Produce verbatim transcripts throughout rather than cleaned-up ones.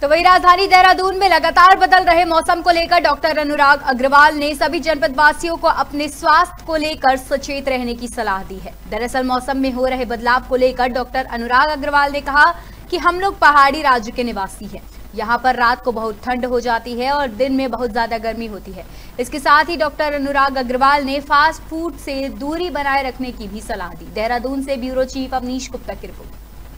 तो वही राजधानी देहरादून में लगातार बदल रहे मौसम को लेकर डॉक्टर अनुराग अग्रवाल ने सभी जनपद वासियों को अपने स्वास्थ्य को लेकर सचेत रहने की सलाह दी है। दरअसल मौसम में हो रहे बदलाव को लेकर डॉक्टर अनुराग अग्रवाल ने कहा कि हम लोग पहाड़ी राज्य के निवासी हैं। यहाँ पर रात को बहुत ठंड हो जाती है और दिन में बहुत ज्यादा गर्मी होती है। इसके साथ ही डॉक्टर अनुराग अग्रवाल ने फास्ट फूड से दूरी बनाए रखने की भी सलाह दी। देहरादून से ब्यूरो चीफ अवनीश गुप्ता की रिपोर्ट।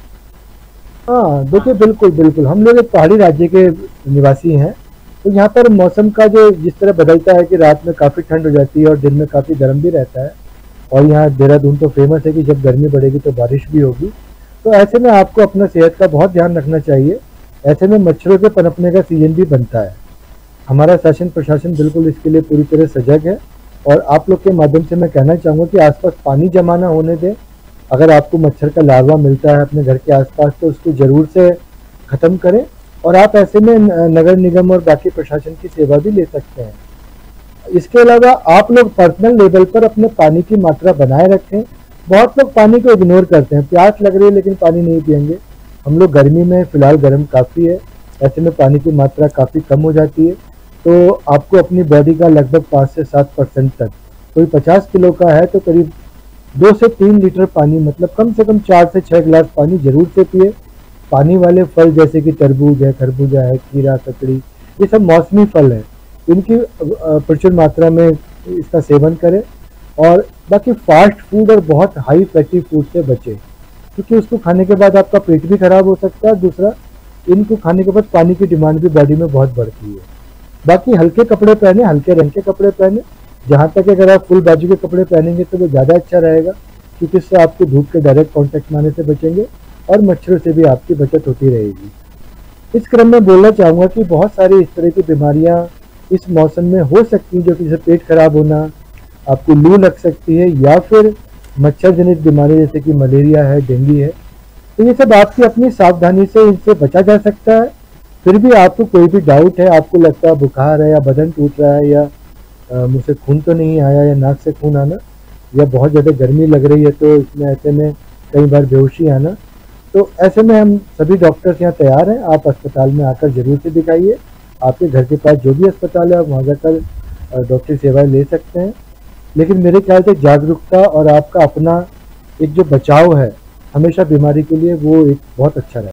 हाँ देखिए, बिल्कुल बिल्कुल हम लोग एक पहाड़ी राज्य के निवासी हैं, तो यहाँ पर मौसम का जो जिस तरह बदलता है कि रात में काफ़ी ठंड हो जाती है और दिन में काफ़ी गर्म भी रहता है। और यहाँ देहरादून तो फेमस है कि जब गर्मी बढ़ेगी तो बारिश भी होगी। तो ऐसे में आपको अपना सेहत का बहुत ध्यान रखना चाहिए। ऐसे में मच्छरों के पनपने का सीजन भी बनता है। हमारा शासन प्रशासन बिल्कुल इसके लिए पूरी तरह सजग है और आप लोग के माध्यम से मैं कहना चाहूँगा कि आसपास पानी जमा ना होने दें। अगर आपको मच्छर का लार्वा मिलता है अपने घर के आसपास तो उसको जरूर से ख़त्म करें। और आप ऐसे में नगर निगम और बाकी प्रशासन की सेवा भी ले सकते हैं। इसके अलावा आप लोग पर्सनल लेवल पर अपने पानी की मात्रा बनाए रखें। बहुत लोग पानी को इग्नोर करते हैं, प्यास लग रही है लेकिन पानी नहीं पियेंगे। हम लोग गर्मी में फ़िलहाल गर्म काफ़ी है, ऐसे में पानी की मात्रा काफ़ी कम हो जाती है। तो आपको अपनी बॉडी का लगभग पाँच से सात परसेंट तक, कोई पचास किलो का है तो करीब दो से तीन लीटर पानी, मतलब कम से कम चार से छः गिलास पानी जरूर से पिए। पानी वाले फल जैसे कि तरबूज है, खरबूजा है, खीरा, ककड़ी, ये सब मौसमी फल हैं, इनकी प्रचुर मात्रा में इसका सेवन करें। और बाकी फास्ट फूड और बहुत हाई फैटी फूड से बचें, क्योंकि उसको खाने के बाद आपका पेट भी खराब हो सकता है। दूसरा, इनको खाने के बाद पानी की डिमांड भी बॉडी में बहुत बढ़ती है। बाकी हल्के कपड़े पहने, हल्के रंग के कपड़े पहने। जहाँ तक अगर आप फुल बाजू के कपड़े पहनेंगे तो वो ज़्यादा अच्छा रहेगा, क्योंकि इससे आपको धूप के डायरेक्ट कांटेक्ट में आने से बचेंगे और मच्छरों से भी आपकी बचत होती रहेगी। इस क्रम में बोलना चाहूँगा कि बहुत सारी इस तरह की बीमारियाँ इस मौसम में हो सकती हैं, जो कि जैसे पेट खराब होना, आपको लू लग सकती है, या फिर मच्छर जनित बीमारी जैसे कि मलेरिया है, डेंगू है। तो ये सब आपकी अपनी सावधानी से इनसे बचा जा सकता है। फिर भी आपको कोई भी डाउट है, आपको लगता है बुखार है या बदन टूट रहा है या मुँह से खून तो नहीं आया या नाक से खून आना या बहुत ज़्यादा गर्मी लग रही है तो इसमें ऐसे में कई बार बेहोशी आना, तो ऐसे में हम सभी डॉक्टर्स यहाँ तैयार हैं। आप अस्पताल में आकर जरूर से दिखाइए। आपके घर के पास जो भी अस्पताल है आप वहाँ जाकर डॉक्टरी सेवाएं ले सकते हैं। लेकिन मेरे ख्याल से जागरूकता और आपका अपना एक जो बचाव है हमेशा बीमारी के लिए, वो एक बहुत अच्छा रहेगा।